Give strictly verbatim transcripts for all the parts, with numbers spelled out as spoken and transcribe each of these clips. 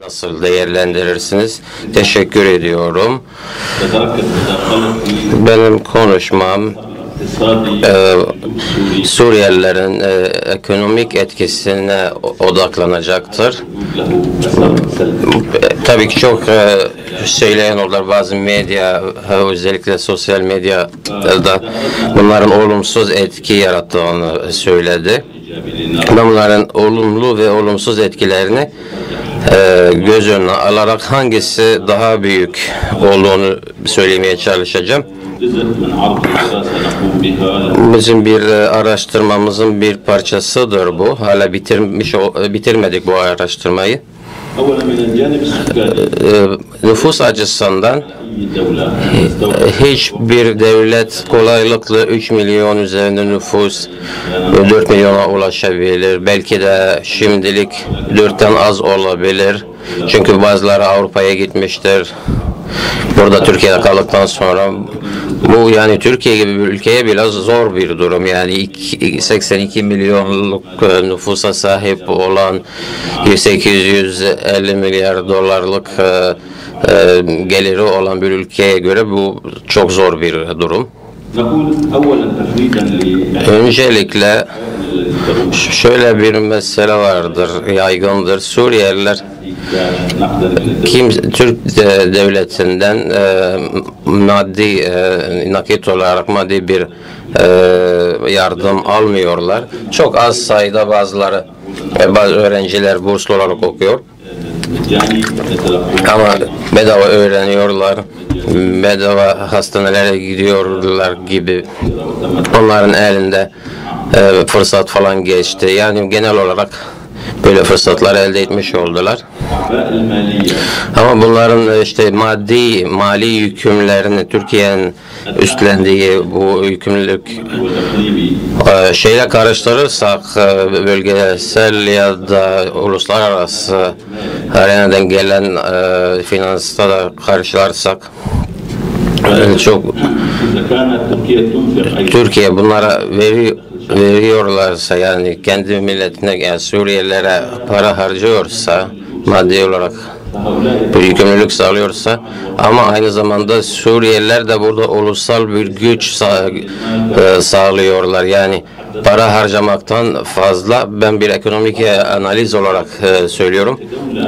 nasıl değerlendirirsiniz? Teşekkür ediyorum. Benim konuşmam e, Suriyelilerin e, ekonomik etkisine odaklanacaktır. Tabii ki çok e, söyleyen olurlar, bazı medya, özellikle sosyal medyada bunların olumsuz etki yarattığını söyledi. Ben bunların olumlu ve olumsuz etkilerini e, göz önüne alarak hangisi daha büyük olduğunu söylemeye çalışacağım. Bizim bir araştırmamızın bir parçasıdır bu. Hala bitirmiş bitirmedik bu araştırmayı. Nüfus açısından hiçbir devlet kolaylıkla üç milyon üzerinde nüfus dört milyona ulaşabilir. Belki de şimdilik dörtten az olabilir. Çünkü bazıları Avrupa'ya gitmiştir. Burada Türkiye'de kaldıktan sonra bu, yani Türkiye gibi bir ülkeye biraz zor bir durum. Yani seksen iki milyonluk nüfusa sahip olan sekiz yüz elli milyar dolarlık geliri olan bir ülkeye göre bu çok zor bir durum. Öncelikle şöyle bir mesele vardır, yaygındır. Suriyeliler kim Türk devletinden e, maddi e, nakit olarak maddi bir e, yardım almıyorlar. Çok az sayıda bazıları e, bazı öğrenciler burslu olarak okuyor. Ama bedava öğreniyorlar, bedava hastanelere gidiyorlar gibi onların elinde e, fırsat falan geçti. Yani genel olarak böyle fırsatlar elde etmiş oldular. Ama bunların işte maddi mali yükümlerini Türkiye'nin üstlendiği bu yükümlülük şeyle karıştırırsak, bölgesel ya da uluslararası arenadan gelen finansla da karşılarsak çok Türkiye bunlara veriyor veriyorlarsa, yani kendi milletine, yani Suriyelilere para harcıyorsa, maddi olarak bir yükümlülük sağlıyorsa, ama aynı zamanda Suriyeliler de burada ulusal bir güç sağ, e, sağlıyorlar. Yani para harcamaktan fazla, ben bir ekonomik analiz olarak e, söylüyorum.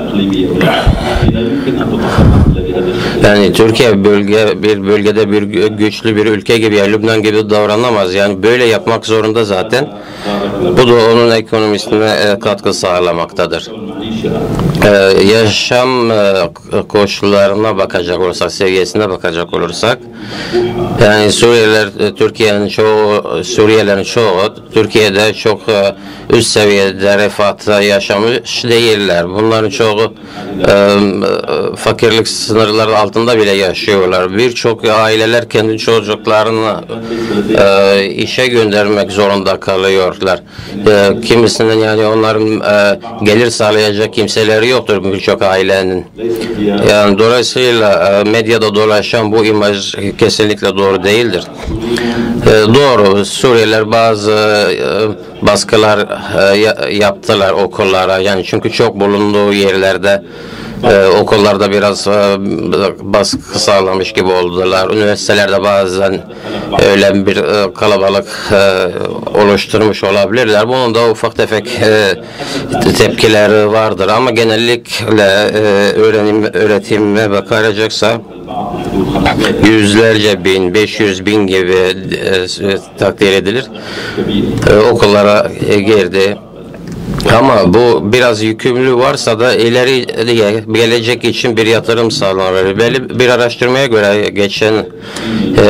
Yani Türkiye bölge bir bölgede bir güçlü bir ülke gibi, yani Lübnan gibi davranamaz. Yani böyle yapmak zorunda zaten. Bu da onun ekonomisine katkı sağlamaktadır. Ee, yaşam e, koşullarına bakacak olursak, seviyesine bakacak olursak, yani Suriyeliler, Türkiye'nin çoğu, Suriyelilerin çoğu Türkiye'de çok e, üst seviyede refatta yaşamış değiller. Bunların çoğu e, fakirlik sınırları altında bile yaşıyorlar. Birçok aileler kendi çocuklarını e, işe göndermek zorunda kalıyorlar. E, kimisinin, yani onların e, gelir sağlayacak kimseleri yoktur birçok ailenin. Yani dolayısıyla e, medyada dolaşan bu imaj kesinlikle doğru değildir. E, doğru, Suriyeliler bazı e, baskılar e, yaptılar okullara, yani çünkü çok bulunduğu yerlerde Ee, okullarda biraz e, baskı sağlamış gibi oldular. Üniversitelerde bazen öyle bir e, kalabalık e, oluşturmuş olabilirler. Bunun da ufak tefek e, tepkileri vardır. Ama genellikle e, öğrenim, öğretime bakılacaksa yüzlerce bin, beş yüz bin gibi e, takdir edilir. E, okullara e, girdi. Ama bu biraz yükümlü varsa da ileri gelecek için bir yatırım sağlanır. Belli bir araştırmaya göre geçen e,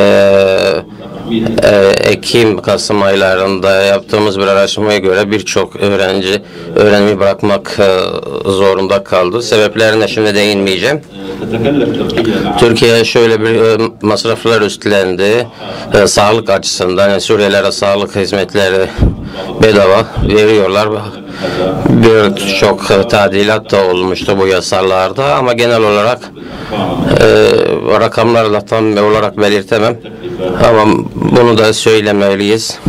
e, Ekim, Kasım aylarında yaptığımız bir araştırmaya göre birçok öğrenci öğrenimi bırakmak e, zorunda kaldı. Sebeplerine şimdi değinmeyeceğim. Türkiye şöyle bir e, masraflar üstlendi. E, sağlık açısından, yani Suriyelilere sağlık hizmetleri bedava veriyorlar. Birçok tadilat da olmuştu bu yasalarda, ama genel olarak e, rakamlarla tam olarak belirtemem, ama bunu da söylemeliyiz.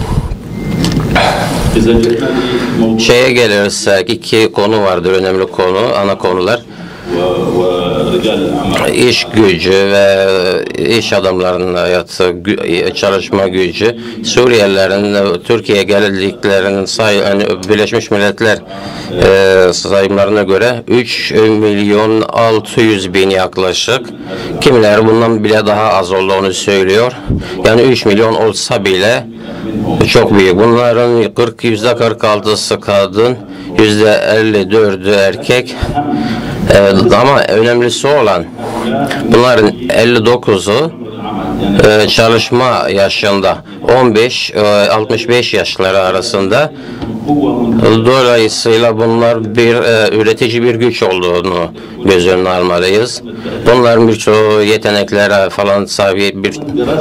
Şeye gelirsek, iki konu vardır, önemli konu, ana konular. iş gücü ve iş adamlarının hayatı, çalışma gücü, Suriyelilerin Türkiye'ye geldiklerinin say, yani Birleşmiş Milletler e, sayımlarına göre üç milyon altı yüz bin yaklaşık. Kimileri bundan bile daha az olduğunu söylüyor. Yani üç milyon olsa bile çok büyük. Bunların kırk yüzde kırk altısı kadın, yüzde elli dördü erkek. Ee, ama önemlisi olan bunların elli dokuzu e, çalışma yaşında, on beş altmış beş yaşları arasında. Dolayısıyla bunlar bir e, üretici bir güç olduğunu göz önüne almalıyız. Bunların birçoğu yeteneklere falan sahip. Bir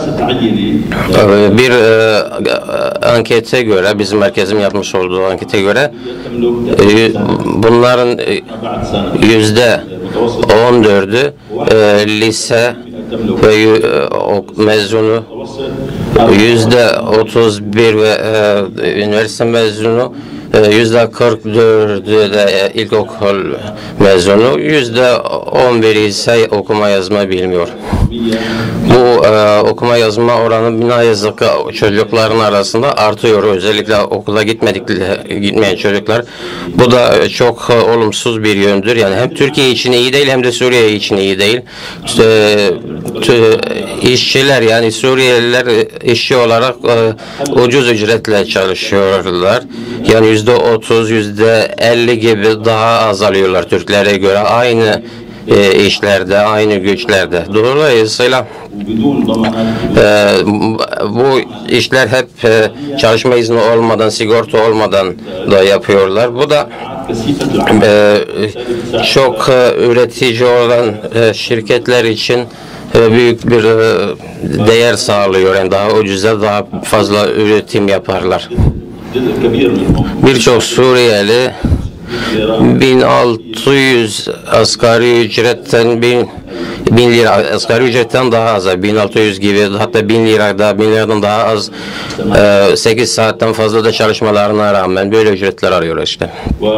bir e, ankete göre, bizim merkezim yapmış olduğu ankete göre e, bunların yüzde on dördü e, lise ve e, mezunu, yüzde otuz bir ve e, üniversite mezunu, yüzde kırk dördü de ilkokul mezunu, yüzde on bir ise okuma yazma bilmiyor. Bu e, okuma yazma oranı ne yazık ki çocukların arasında artıyor. Özellikle okula gitmedik, gitmeyen çocuklar. Bu da çok e, olumsuz bir yöndür. Yani hem Türkiye için iyi değil hem de Suriye için iyi değil. E, tü, işçiler, yani Suriyeliler işçi olarak e, ucuz ücretle çalışıyorlar. Yani yüzde otuz, yüzde elli gibi daha az alıyorlar Türklere göre. Aynı E, işlerde, aynı güçlerde. Dolayısıyla e, bu işler hep e, çalışma izni olmadan, sigorta olmadan da yapıyorlar. Bu da e, çok e, üretici olan e, şirketler için e, büyük bir e, değer sağlıyor. Yani daha ucuza, daha fazla üretim yaparlar. Birçok Suriyeli bin altı yüz asgari ücretten bin, bin lira asgari ücretten daha az, bin altı yüz gibi, hatta bin lira daha, bin liradan daha az, e, sekiz saatten fazla da çalışmalarına rağmen böyle ücretler arıyor işte.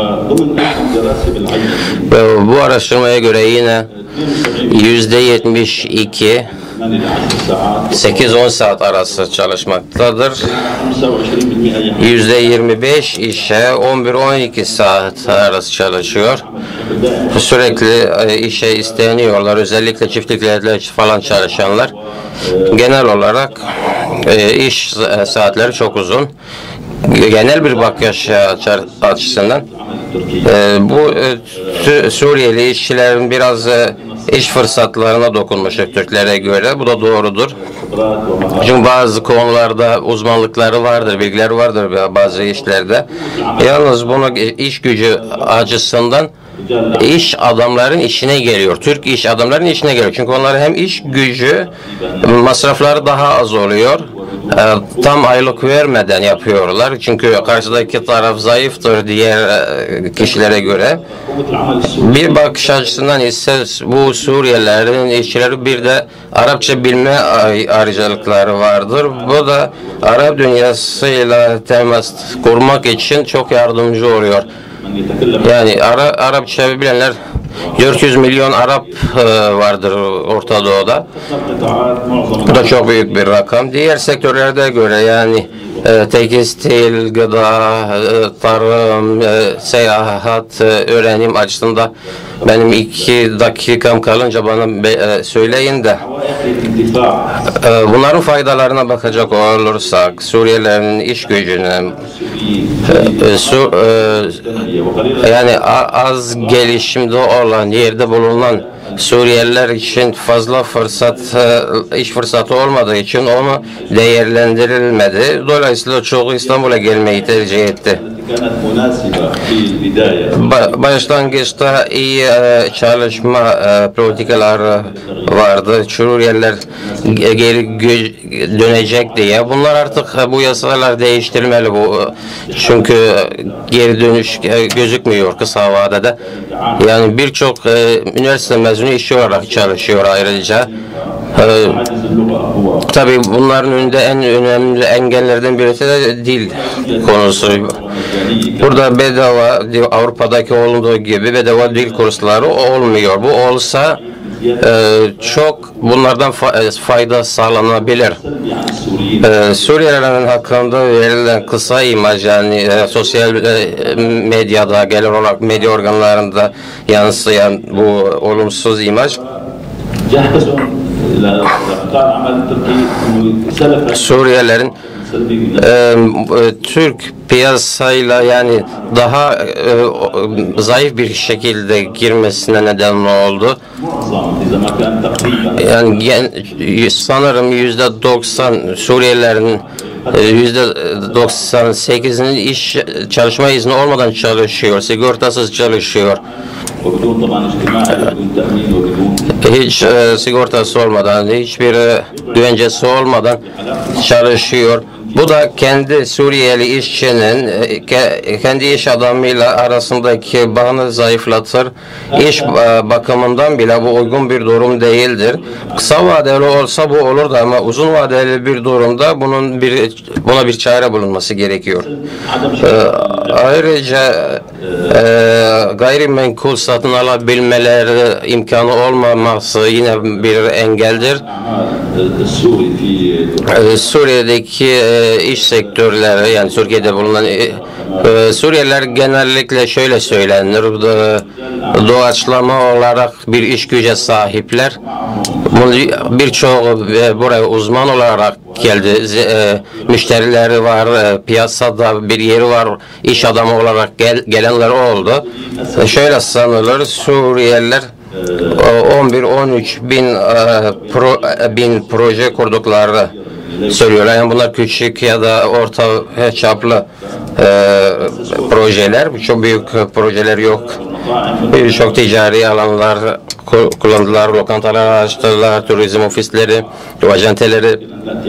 Ve bu araştırmaya göre yine yüzde yetmiş iki sekiz on saat arası çalışmaktadır. yüzde yirmi beş işe on bir on iki saat arası çalışıyor. Sürekli işe isteniyorlar. Özellikle çiftliklerde falan çalışanlar. Genel olarak iş saatleri çok uzun. Genel bir bakış açısından bu Suriyeli işçilerin biraz iş fırsatlarına dokunmuştur Türklere göre. Bu da doğrudur. Çünkü bazı konularda uzmanlıkları vardır, bilgileri vardır bazı işlerde. Yalnız bunu iş gücü açısından iş adamların işine geliyor. Türk iş adamların işine geliyor. Çünkü onlar hem iş gücü, masrafları daha az oluyor. Tam aylık vermeden yapıyorlar. Çünkü karşıdaki taraf zayıftır diğer kişilere göre. Bir bakış açısından ise bu Suriyelilerin işçileri bir de Arapça bilme ayrıcalıkları vardır. Bu da Arap dünyasıyla temas kurmak için çok yardımcı oluyor. Yani Ara, Arapça bilenler dört yüz milyon Arap e, vardır Orta Doğu'da. Bu da çok büyük bir rakam. Diğer sektörlerde göre, yani e, tekstil, gıda, e, tarım, e, seyahat, e, öğrenim açısından benim iki dakikam kalınca bana be, e, söyleyin de e, bunların faydalarına bakacak olursak, Suriyelilerin iş gücüne e, su, e, yani az gelişimde olan yerde bulunan Suriyeliler için fazla fırsat, iş fırsatı olmadığı için onu değerlendirilmedi. Dolayısıyla çoğu İstanbul'a gelmeyi tercih etti. Başlangıçta iyi çalışma politikaları vardı. Suriyeliler geri dönecek diye. Bunlar artık, bu yasalar değiştirilmeli. Bu çünkü geri dönüş gözükmüyor kısa vadede. Yani birçok üniversite mezunu işçi olarak çalışıyor ayrıca. Ee, tabii bunların önünde en önemli engellerden birisi de dil konusu. Burada bedava, Avrupa'daki olduğu gibi bedava dil kursları olmuyor. Bu olsa e, çok bunlardan fayda sağlanabilir. E, Suriyelilerin hakkında verilen kısa imaj, yani e, sosyal e, medyada, genel olarak medya organlarında yansıyan bu olumsuz imaj Suriyelilerin e, Türk piyasayla yani daha e, zayıf bir şekilde girmesine neden oldu. Yani gen, sanırım yüzde doksan Suriyelilerin yüzde doksan sekizinin iş çalışma izni olmadan çalışıyor, sigortasız çalışıyor. Hiç e, sigortası olmadan, hiçbir e, güvencesi olmadan çalışıyor. Bu da kendi Suriyeli işçinin e, ke, kendi iş adamıyla arasındaki bağını zayıflatır. İş e, bakımından bile bu uygun bir durum değildir. Kısa vadeli olsa bu olurdu ama uzun vadeli bir durumda bunun bir buna bir çare bulunması gerekiyor. E, ayrıca e, gayrimenkul satın alabilmeleri imkanı olmaması yine bir engeldir. E, Suriye'deki e, iş sektörleri, yani Türkiye'de bulunan e, e, Suriyeliler genellikle şöyle söylenir, e, doğaçlama olarak bir iş güce sahipler. Birçok e, buraya uzman olarak geldi. E, müşterileri var, e, piyasada bir yeri var, iş adamı olarak gel, gelenler oldu. E, şöyle sanılır, Suriyeliler on bir on üç bin, e, pro, bin proje kurdukları söylüyorlar. Yani bunlar küçük ya da orta çaplı e, projeler. Çok büyük projeler yok. Birçok ticari alanlar kullandılar, lokantalar açtılar, turizm ofisleri, acenteleri.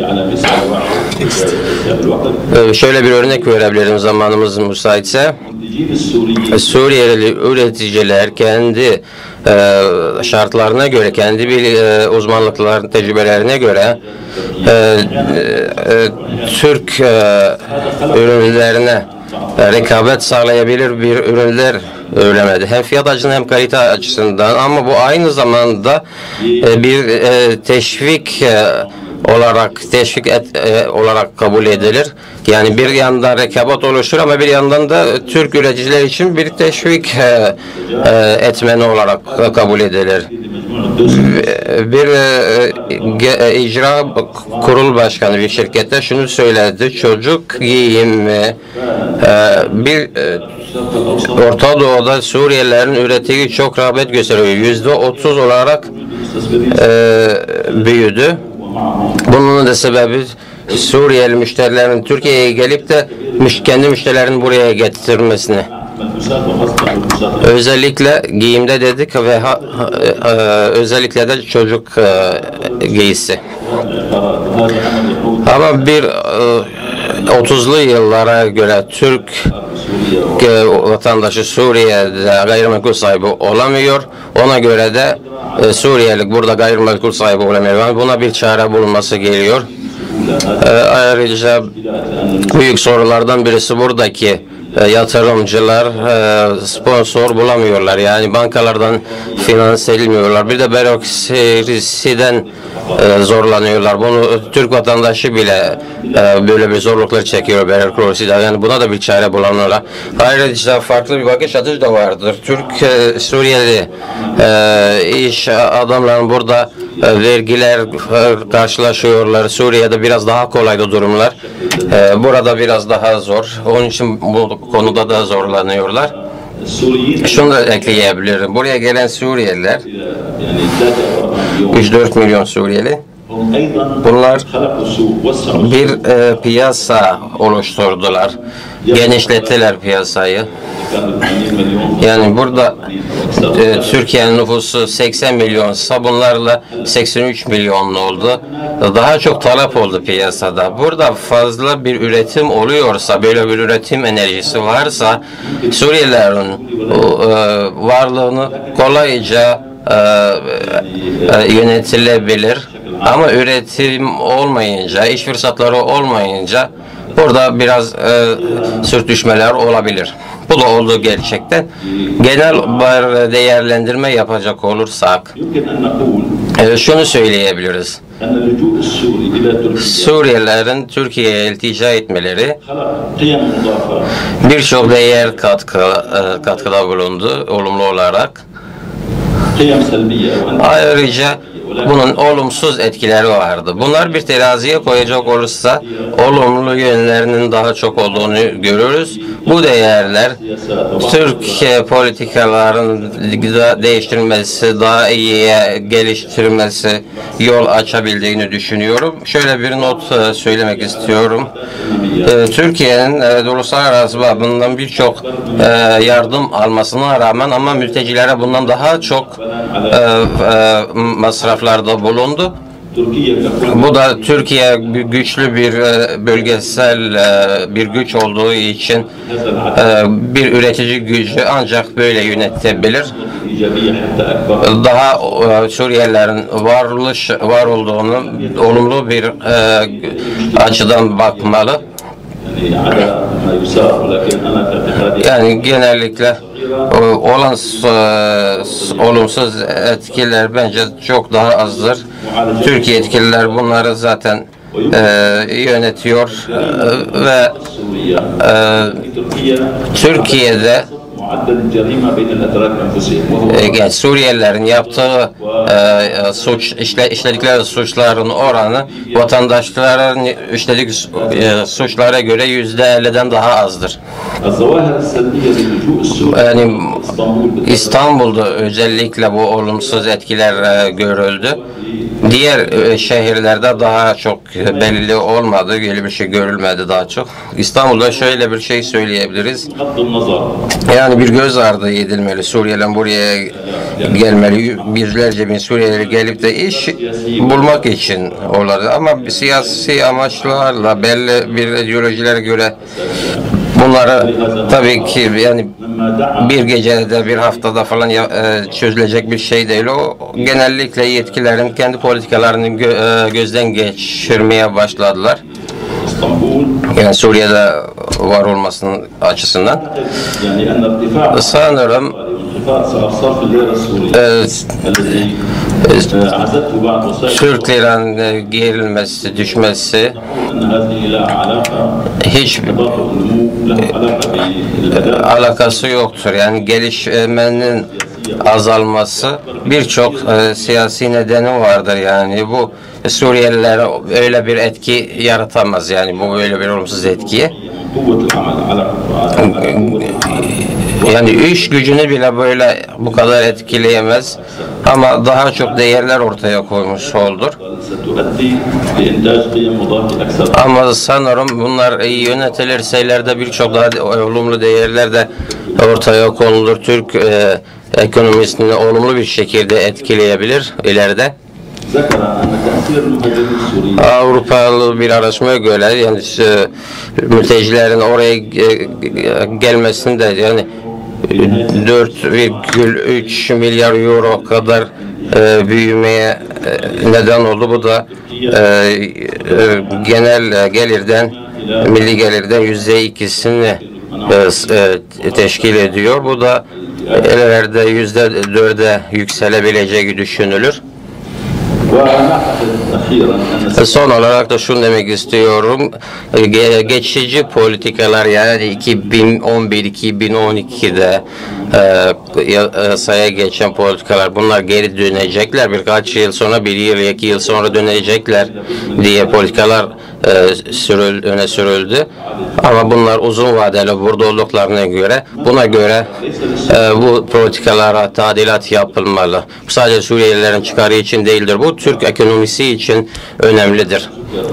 E, şöyle bir örnek verebilirim zamanımız müsaitse. Suriyeli üreticiler kendi e, şartlarına göre, kendi bir e, uzmanlıkların tecrübelerine göre e, e, Türk e, ürünlerine e, rekabet sağlayabilir bir ürünler üretemedi. Hem fiyat açısından hem kalite açısından, ama bu aynı zamanda e, bir e, teşvik e, olarak teşvik et, e, olarak kabul edilir. Yani bir yandan rekabet oluşur ama bir yandan da Türk üreticiler için bir teşvik e, e, etmeni olarak kabul edilir. Bir e, icra kurul başkanı bir şirkette şunu söyledi: çocuk giyimi e, bir e, Orta Doğu'da Suriyelilerin ürettiği çok rağbet gösteriyor. Yüzde otuz olarak e, büyüdü. Bunun da sebebi Suriyeli müşterilerin Türkiye'ye gelip de kendi müşterilerini buraya getirmesini. Özellikle giyimde dedik ve ha, ha, özellikle de çocuk e, giysi. Ama bir e, otuzlu yıllara göre Türk e, vatandaşı Suriye'de gayrimenkul sahibi olamıyor. Ona göre de e, Suriyeli burada gayrimenkul sahibi olamıyor. Yani buna bir çare bulunması geliyor. E, ayrıca büyük sorulardan birisi buradaki e, yatırımcılar e, sponsor bulamıyorlar. Yani bankalardan finanse edilmiyorlar. Bir de bürokrasiden e, zorlanıyorlar. Bunu Türk vatandaşı bile e, böyle bir zorluklar çekiyor bürokrasiden. Yani buna da bir çare bulamıyorlar. Ayrıca farklı bir bakış açısı da vardır. Türk e, Suriyeli e, iş adamların burada e, vergiler e, karşılaşıyorlar. Suriye'de biraz daha kolaydı durumlar. E, burada biraz daha zor. Onun için bu konuda da zorlanıyorlar. Şunu da ekleyebilirim. Buraya gelen Suriyeliler üç dört milyon Suriyeli. Bunlar bir e, piyasa oluşturdular. Genişlettiler piyasayı. Yani burada e, Türkiye'nin nüfusu seksen milyonsa bunlarla seksen üç milyon oldu. Daha çok talep oldu piyasada. Burada fazla bir üretim oluyorsa, böyle bir üretim enerjisi varsa Suriyelilerin e, varlığını kolayca e, e, yönetilebilir. Ama üretim olmayınca, iş fırsatları olmayınca burada biraz e, sürtüşmeler olabilir. Bu da olduğu gerçekten. Genel bir değerlendirme yapacak olursak e, şunu söyleyebiliriz. Suriyelilerin Türkiye'ye iltica etmeleri birçok değer katkı, e, katkıda bulundu olumlu olarak. Ayrıca bunun olumsuz etkileri vardı. Bunlar bir teraziye koyacak olursa olumlu yönlerinin daha çok olduğunu görürüz. Bu değerler Türkiye politikaların değiştirilmesi, daha iyiye geliştirilmesi yol açabildiğini düşünüyorum. Şöyle bir not söylemek istiyorum. Türkiye'nin uluslararası babından birçok yardım almasına rağmen ama mültecilere bundan daha çok masraflarda bulundu. Bu da Türkiye güçlü bir bölgesel bir güç olduğu için bir üretici gücü ancak böyle yönetebilir. Daha Suriyelilerin varoluş var olduğunu olumlu bir açıdan bakmalı. Yani genellikle olan olumsuz etkiler bence çok daha azdır. Türkiye yetkililer bunları zaten e, yönetiyor e, ve e, Türkiye'de yani Suriyelilerin yaptığı e, suç işle, işledikleri suçların oranı vatandaşların işledik e, suçlara göre yüzde elliden daha azdır. Yani İstanbul'da özellikle bu olumsuz etkiler e, görüldü. Diğer e, şehirlerde daha çok belli olmadı, öyle bir şey görülmedi daha çok. İstanbul'da şöyle bir şey söyleyebiliriz. Yani bir göz ardı edilmeli. Suriyeliler buraya gelmeli. Yüzlerce bin Suriyeli gelip de iş bulmak için olabilir. Ama siyasi amaçlarla belli bir ideolojilere göre bunları tabii ki yani bir gecede bir haftada falan ya, e, çözülecek bir şey değil. O genellikle yetkilerin kendi politikalarını gö, e, gözden geçirmeye başladılar. Yani Suriye'de var olmasının açısından. Sanırım e, Türk liranın gerilmesi, düşmesi hiç alakası yoktur. Yani gelişmenin azalması birçok e, siyasi nedeni vardır. Yani bu Suriyelilere öyle bir etki yaratamaz. Yani bu böyle bir olumsuz etkiyi. Yani iş gücünü bile böyle bu kadar etkileyemez. Ama daha çok değerler ortaya koymuş oldur. Ama sanırım bunlar iyi yönetilirse ileride birçok daha olumlu değerler de ortaya konulur. Türk e, ekonomisini olumlu bir şekilde etkileyebilir ileride. Avrupalı bir araştırmaya göre yani e, mültecilerin oraya gelmesinde yani dört virgül üç milyar euro kadar e, büyümeye e, neden oldu. Bu da e, e, genel gelirden, milli gelirden yüzde ikisini e, e, teşkil ediyor. Bu da ileride yüzde dörde yükselebileceği düşünülür. Son olarak da şunu demek istiyorum. Geçici politikalar yani iki bin on bir iki bin on iki'de e, saya geçen politikalar bunlar geri dönecekler. Birkaç yıl sonra, bir yıl, iki yıl sonra dönecekler diye politikalar e, sürül, öne sürüldü. Ama bunlar uzun vadeli burada olduklarına göre buna göre e, bu politikalara tadilat yapılmalı. Sadece Suriyelilerin çıkarı için değildir. Bu Türk ekonomisi için önemlidir.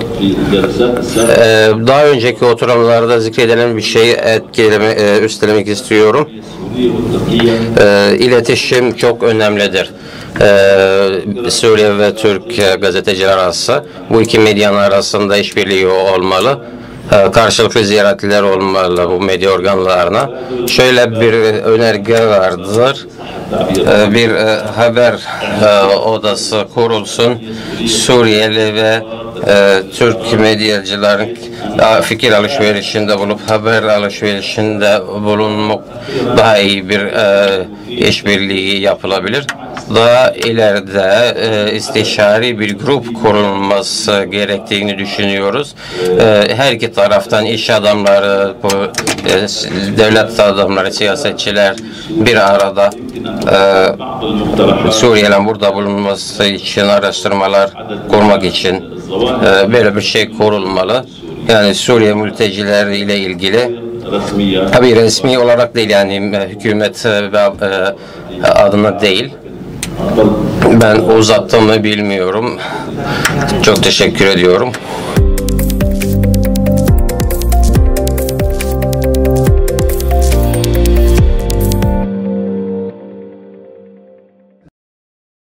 Ee, daha önceki oturumlarda zikredilen bir şeyi etkileme, e, üstelemek istiyorum. Ee, iletişim çok önemlidir. Ee, Suriye ve Türk gazeteciler arası, bu iki medyanın arasında işbirliği olmalı. Ee, karşılıklı ziyaretler olmalı bu medya organlarına. Şöyle bir önerge vardır. e, bir e, haber e, odası kurulsun. Suriyeli ve e, Türk medyacıların e, fikir alışverişinde bulup haber alışverişinde bulunmak daha iyi bir e, işbirliği yapılabilir. Daha ileride e, istişari bir grup kurulması gerektiğini düşünüyoruz. E, her iki taraftan iş adamları, bu, e, devlet adamları, siyasetçiler bir arada e, Suriye'nin burada bulunması için araştırmalar kurmak için e, böyle bir şey kurulmalı. Yani Suriye mültecileri ile ilgili tabii resmi olarak değil, yani hükümet ve e, adına değil. Ben uzattığımı bilmiyorum. Çok teşekkür ediyorum.